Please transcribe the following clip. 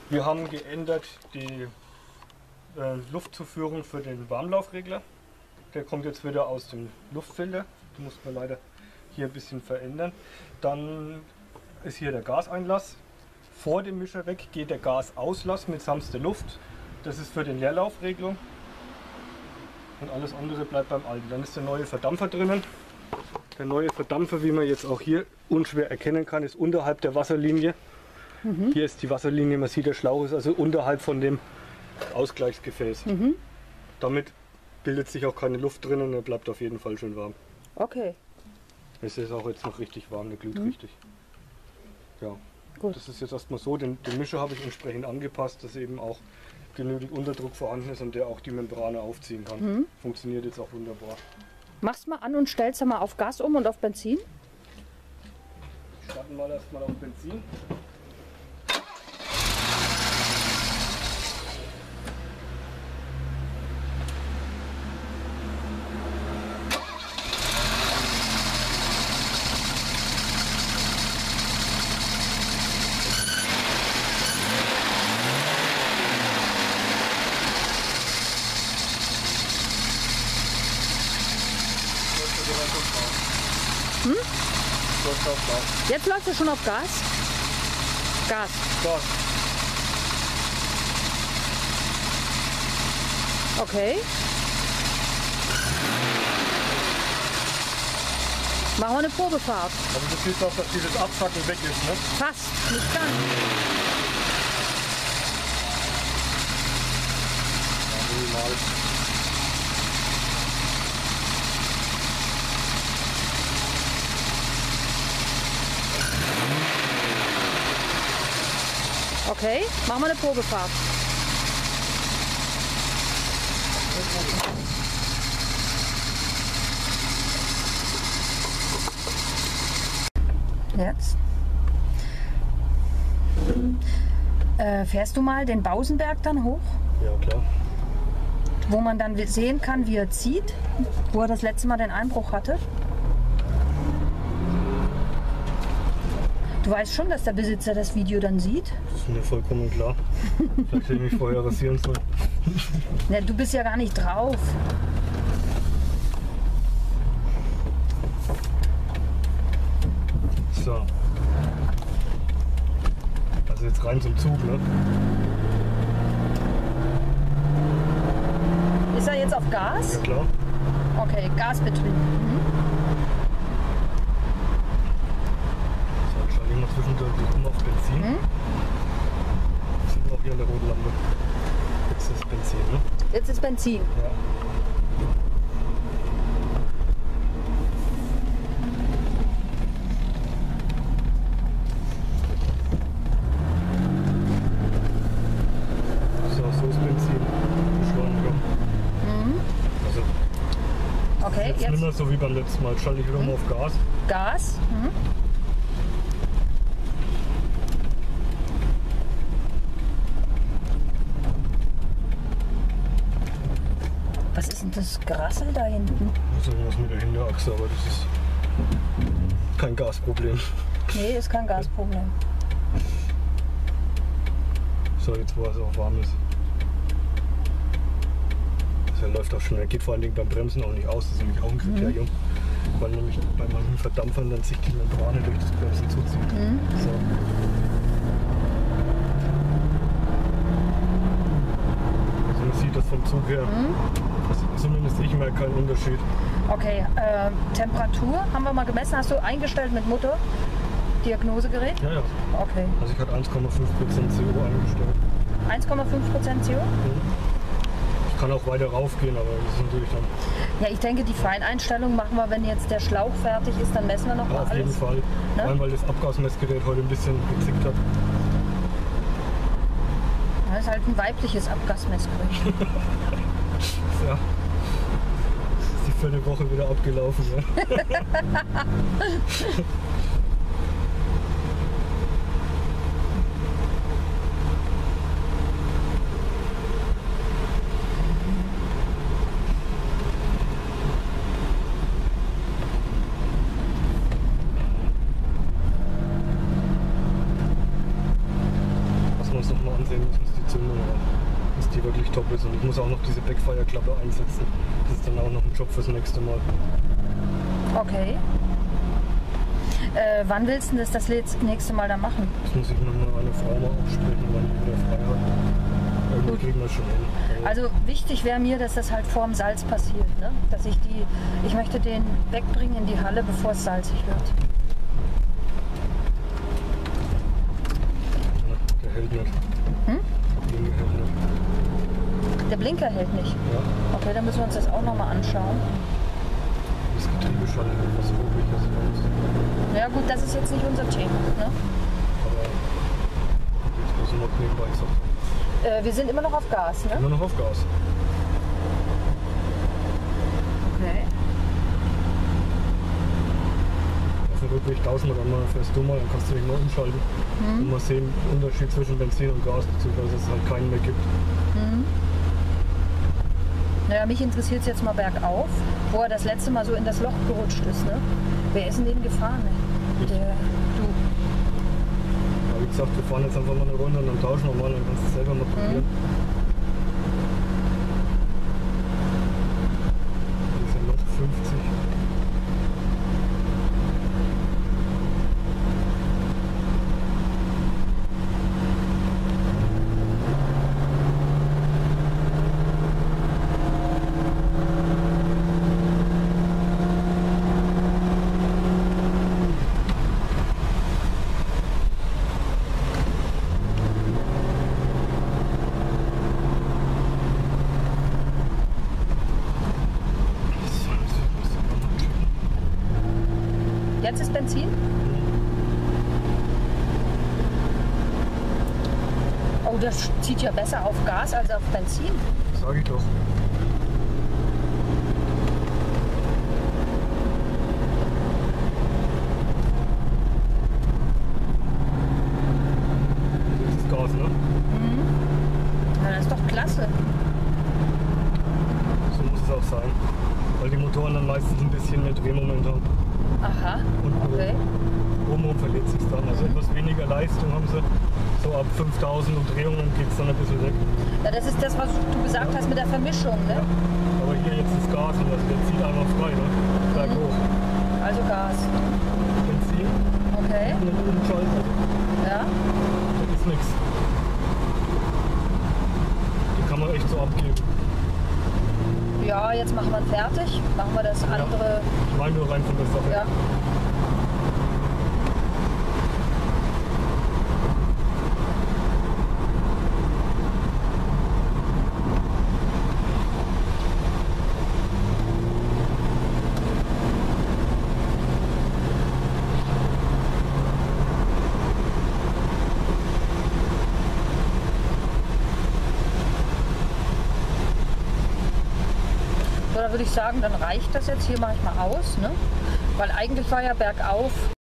Wir haben geändert die Luftzuführung für den Warmlaufregler. Der kommt jetzt wieder aus dem Luftfilter. Den muss man leider hier ein bisschen verändern. Dann ist hier der Gaseinlass. Vor dem Mischer weg geht der Gasauslass mit sanfter Luft. Das ist für den Leerlaufregelung. Und alles andere bleibt beim Alten. Dann ist der neue Verdampfer drinnen. Der neue Verdampfer, wie man jetzt auch hier unschwer erkennen kann, ist unterhalb der Wasserlinie. Hier ist die Wasserlinie, man sieht, der Schlauch ist also unterhalb von dem Ausgleichsgefäß. Damit bildet sich auch keine Luft drin und er bleibt auf jeden Fall schön warm. Okay. Es ist auch jetzt noch richtig warm, der glüht richtig. Ja, Gut. das ist jetzt erstmal so. Den Mischer habe ich entsprechend angepasst, dass eben auch genügend Unterdruck vorhanden ist und der auch die Membrane aufziehen kann. Funktioniert jetzt auch wunderbar. Mach's mal an und stell's mal auf Gas um und auf Benzin. Starten wir erstmal auf Benzin. Jetzt läuft es schon auf Gas. Gas. Gas. Okay. Machen wir eine Probefahrt. Also du siehst auch, dass dieses Absacken weg ist, ne? Fast, nicht ganz. Ja, minimal. Okay, machen wir eine Probefahrt. Jetzt. Fährst du mal den Bausenberg dann hoch? Ja, klar. Wo man dann sehen kann, wie er zieht, wo er das letzte Mal den Einbruch hatte? Du weißt schon, dass der Besitzer das Video dann sieht? Das ist mir vollkommen klar. Vielleicht hätte ich mich vorher rasieren sollen. Ja, du bist ja gar nicht drauf. So. Also jetzt rein zum Zug, ne? Ist er jetzt auf Gas? Ja klar. Okay, Gasbetrieb. So, ich schalte immer zwischendurch um auf Benzin. Sieht man auch hier an der roten Lampe. Jetzt ist Benzin, ne? Jetzt ist Benzin. Ja. So ist Benzin. Beschleunigung. Also Okay, jetzt nicht mehr so wie beim letzten Mal. Schalte ich wieder mal auf Gas. Gas. Was ist denn das Gerassel da hinten? Das ist irgendwas mit der Hinterachse, aber das ist kein Gasproblem. Nee, ist kein Gasproblem. So, jetzt wo es auch warm ist. Das läuft auch schon. Er geht vor allen Dingen beim Bremsen auch nicht aus. Das ist nämlich auch ein Kriterium. Weil nämlich bei manchen Verdampfern dann sich die Membrane durch das Bremsen zuzieht. So. Also man sieht das vom Zug her. Zumindest ich merke keinen Unterschied. Okay, Temperatur haben wir mal gemessen. Hast du eingestellt mit Motor? Diagnosegerät? Ja, ja. Okay. Also ich hatte 1,5% CO eingestellt. 1,5% CO? Ich kann auch weiter raufgehen, aber das ist natürlich dann. Ja, ich denke, die Feineinstellung machen wir, wenn jetzt der Schlauch fertig ist, dann messen wir noch Ja, mal auf jeden alles. Fall. Ne? Vor allem, weil das Abgasmessgerät heute ein bisschen gezickt hat. Das ist halt ein weibliches Abgasmessgerät. Ja. Ist die 4. Woche wieder abgelaufen. Ja. uns nochmal ansehen müssen, ist die Zündung, dass die wirklich top ist. Und ich muss auch noch diese Backfire-Klappe einsetzen. Das ist dann auch noch ein Job fürs nächste Mal. Okay. Wann willst du das nächste Mal dann machen? Das muss ich mit meiner Frau mal absprechen, wann die wieder frei hat. Irgendwie kriegen wir schon hin. Also wichtig wäre mir, dass das halt vorm Salz passiert. Ne? Dass ich möchte den wegbringen in die Halle, bevor es salzig wird. Der hält nicht. Hm? Der Blinker hält nicht. Der Blinker hält nicht. Ja, Okay, dann müssen wir uns das auch nochmal anschauen. das Getriebe schon etwas ruhiger ist bei uns. Ja gut, das ist jetzt nicht unser Thema. Ne? Aber jetzt muss ich noch nebenbei sagen. Wir sind immer noch auf Gas, ne? Immer noch auf Gas. Okay. Auf dem Rückweg 1000 oder mal fährst du mal, dann kannst du dich mal umschalten. Und mal sehen, den Unterschied zwischen Benzin und Gas, beziehungsweise dass es halt keinen mehr gibt. Naja, mich interessiert es jetzt mal bergauf, wo er das letzte Mal so in das Loch gerutscht ist. Ne? Wer ist denn den gefahren? Ne? Du. Aber wie gesagt, wir fahren jetzt einfach mal eine Runde und dann tauschen wir mal, dann kannst du es selber mal probieren. Das ist ja noch 50. Jetzt ist Benzin? Oh, das zieht ja besser auf Gas als auf Benzin. Sag ich doch. Jetzt ist Gas, ne? Ja, das ist doch klasse. So muss es auch sein. Weil die Motoren dann meistens ein bisschen mehr Drehmoment haben. Aha, Und okay. oben verliert sich dann. Also etwas weniger Leistung haben sie. So ab 5000 Umdrehungen geht es dann ein bisschen weg. Ja, das ist das, was du gesagt hast mit der Vermischung, ne? Aber hier jetzt ist Gas und also der zieht einfach frei, ne? Berg hoch. Also Gas. Benzin, Okay. und umschalten. Ja. Das ist nichts. Die kann man echt so abgeben. Ja, jetzt machen wir ihn fertig. Machen wir das andere. Ich meine nur rein von der Sache. Ja. So, da würde ich sagen, dann reicht das jetzt. Hier mache ich mal aus, ne? Weil eigentlich war ja bergauf